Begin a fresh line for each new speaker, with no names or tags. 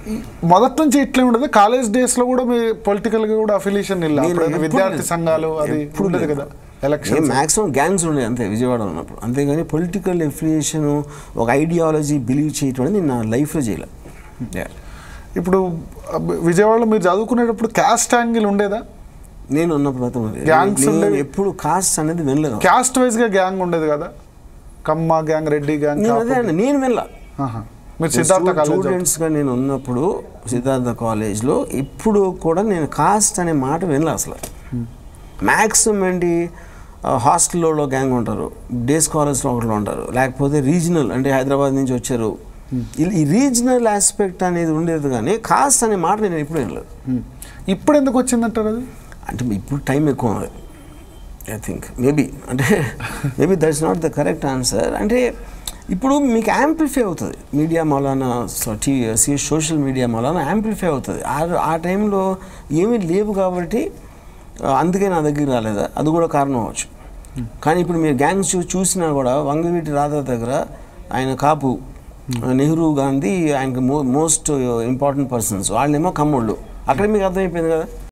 మొదటి నుంచి ఇట్లే ఉండదు. కాలేజ్ డేస్లో కూడా మీ పొలిటికల్గా కూడా అఫిలియేషన్ ఇలా విద్యార్థి సంఘాలు అది ఉండదు కదా? ఎలక్షన్
మ్యాక్సిమం గ్యాంగ్స్ ఉండే అంతే విజయవాడ ఉన్నప్పుడు, అంతేగాని పొలిటికల్ ఎఫిలియేషన్ ఒక ఐడియాలజీ బిలీవ్ చేయటం అనేది నేను నా లైఫ్లో చేయలేదు.
ఇప్పుడు విజయవాడలో మీరు చదువుకునేటప్పుడు క్యాస్ట్ యాంగిల్ ఉండేదా?
నేను ఉన్నప్పుడు
గ్యాంగ్స్
ఎప్పుడు కాస్ట్ అనేది వినలేదు.
క్యాస్ట్ వైజ్గా గ్యాంగ్ ఉండేది కదా, కమ్మ గ్యాంగ్, రెడ్డి గ్యాంగ్.
నేను వినలా.
మీరు సిద్ధార్థ కాలేజ్
స్టూడెంట్స్గా నేను ఉన్నప్పుడు సిద్ధార్థ కాలేజ్లో ఇప్పుడు కూడా నేను కాస్ట్ అనే మాట వినలే అసలు. మ్యాక్సిమం ఏంటి, హాస్టల్లో గ్యాంగ్ ఉంటారు, డే స్కాలర్స్లో ఒకళ్ళు ఉంటారు, లేకపోతే రీజనల్ అంటే హైదరాబాద్ నుంచి వచ్చారు, ఈ రీజనల్ ఆస్పెక్ట్ అనేది ఉండేది. కానీ కాస్ట్ అనే మాట నేను ఎప్పుడు వినలేదు.
ఇప్పుడు ఎందుకు వచ్చిందంటారు అది?
అంటే ఇప్పుడు టైం ఎక్కువ ఉంది I think, maybe that's not the correct answer. అంటే ఇప్పుడు మీకు యాంప్లిఫై అవుతుంది మీడియా మూలాన, సోషల్ మీడియా మూలాన యాంప్లిఫై అవుతుంది. ఆ టైంలో ఏమీ లేవు కాబట్టి అందుకే నా దగ్గర రాలేదా, అది కూడా కారణం అవ్వచ్చు. కానీ ఇప్పుడు మీరు గ్యాంగ్స్ చూసినా కూడా వంగవీటి రాధా దగ్గర ఆయన కాపు, నెహ్రూ గాంధీ ఆయనకి మోస్ట్ ఇంపార్టెంట్ పర్సన్స్, వాళ్ళేమో కమ్మోళ్ళు. అక్కడ మీకు అర్థమైపోయింది కదా.